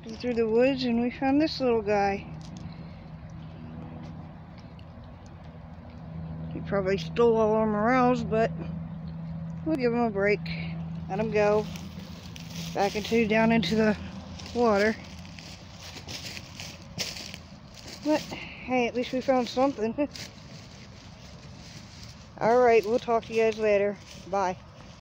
through the woods and we found this little guy. He probably stole all our morels, but we'll give him a break. Let him go down into the water. But hey, at least we found something. Alright, we'll talk to you guys later. Bye.